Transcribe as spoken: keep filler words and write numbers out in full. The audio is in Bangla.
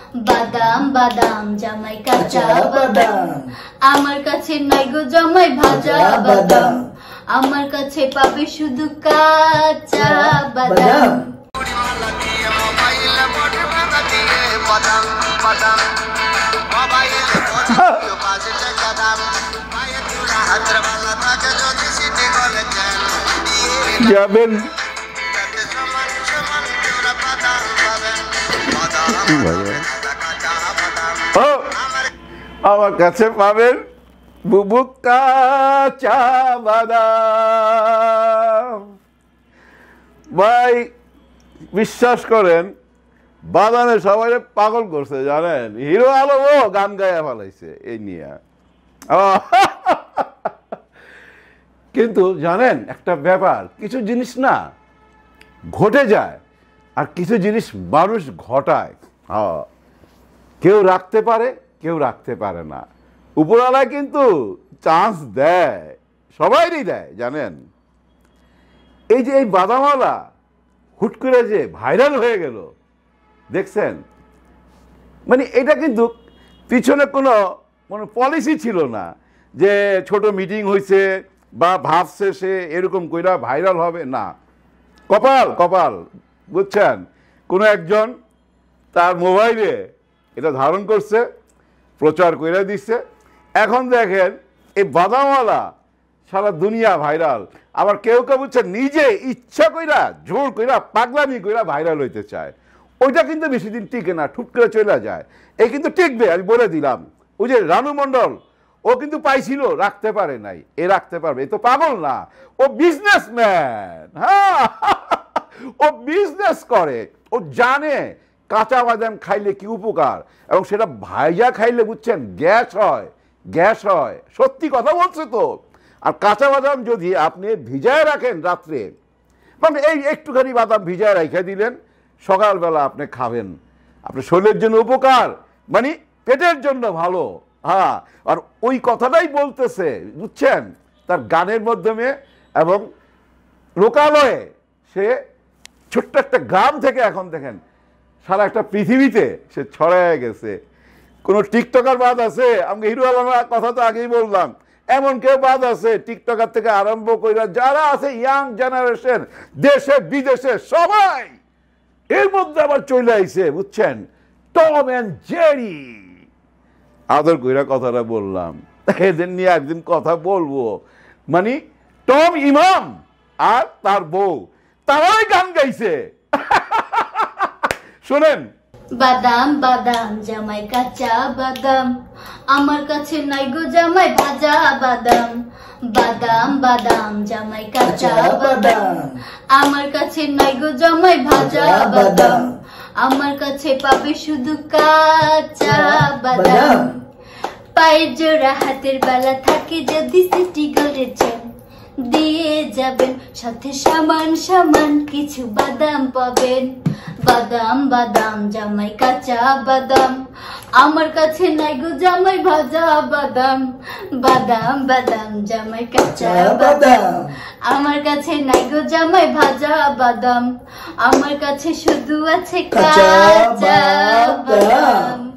বাদাম বাদাম জামাই কাঁচা বাদাম আমার কাছে নাই গো জামাই ভাজা বাদাম আমার কাছে পাবে শুধু কাঁচা বাদাম যাবেন আমার কাছে পাবেন বুবু কাঁচা বাদাম। ভাই বিশ্বাস করেন বাদানে সবাই পাগল করছে জানেন, হিরো আলমও গান গায়া ফেলাইছে এই নিয়ে। কিন্তু জানেন একটা ব্যাপার, কিছু জিনিস না ঘটে যায় আর কিছু জিনিস মানুষ ঘটায়। হ্যাঁ, কেউ রাখতে পারে কেউ রাখতে পারে না। উপরওয়ালায় কিন্তু চান্স দেয়, সবাইরই দেয় জানেন। এই যে এই বাদামওয়ালা হুট করে যে ভাইরাল হয়ে গেল দেখছেন, মানে এটা কিন্তু পিছনে কোনো কোনো পলিসি ছিল না যে ছোট মিটিং হয়েছে বা ভাবছে সে এরকম কইরা ভাইরাল হবে না। কপাল কপাল বুঝছেন, কোনো একজন তার মোবাইলে এটা ধারণ করছে, প্রচার করে দিচ্ছে। এখন দেখেন এই বাদামওয়ালা সারা দুনিয়া ভাইরাল। আবার কেউ কেউ বুঝছেন নিজে ইচ্ছা কইরা জোর কইরা পাগলামি কইরা ভাইরাল হইতে চায়। ওইটা কিন্তু বেশি দিন টিকে না, ঠুট করে চলে যায়। এই কিন্তু টিকবে, আমি বলে দিলাম। ওই যে রানু মণ্ডল, ও কিন্তু পাইছিল, রাখতে পারে নাই, এ রাখতে পারবে। এ তো পাগল না, ও বিজনেসম্যান। হ্যাঁ, ও বিজনেস করে, ও জানে কাঁচা বাদাম খাইলে কি উপকার, এবং সেটা ভাইজা খাইলে বুঝছেন গ্যাস হয়, গ্যাস হয়। সত্যি কথা বলছে তো। আর কাঁচা বাদাম যদি আপনি ভিজায় রাখেন রাত্রে, মানে এই একটুখানি বাদাম ভিজায় রেখে দিলেন, সকালবেলা আপনি খাবেন, আপনার শরীরের জন্য উপকার, মানে পেটের জন্য ভালো। হ্যাঁ, আর ওই কথাটাই বলতেছে বুঝছেন তার গানের মাধ্যমে, এবং লোকালয়ে সে ছোট্ট একটা গ্রাম থেকে এখন দেখেন সারা একটা পৃথিবীতে সে ছড়ায় গেছে। কোনো টিকটকার বাদ আছে? আমাকে হিরো আলমের কথা তো আগেই বললাম, এমন কেউ বাদ আছে? টিকটকার থেকে আরম্ভ করে যারা আছে ইয়াং জেনারেশন, দেশে বিদেশে সবাই এর মধ্যে আবার চলে আইছে বুঝছেন, টম অ্যান্ড জেরি। আদর কইরা কথাটা বললাম, এদের নিয়ে একদিন কথা বলবো। মানে টম ইমাম আর তার বউ, তারাই গান গাইছে। শোনেন, বাদাম বাদাম জামাই কাঁচা বাদাম আমার কাছে নাই গো জামাই ভাজা বাদাম বাদাম বাদাম জামাই কাঁচা বাদাম আমার কাছে নাই গো জামাই ভাজা বাদাম আমার কাছে পাবে শুধু কাঁচা বাদাম। পায়ের জোড়া হাতের বেলা থাকে যদি সিটি গলেছেন দিয়ে যাবেন, সাথে সামান সামান কিছু বাদাম পাবেন। বাদাম বাদাম জামাই কাঁচা বাদাম আমার কাছে নাই গো জামাই ভাজা বাদাম বাদাম বাদাম জামাই কাঁচা বাদাম আমার কাছে নাই গো জামাই ভাজা বাদাম আমার কাছে শুধু আছে কাঁচা বাদাম।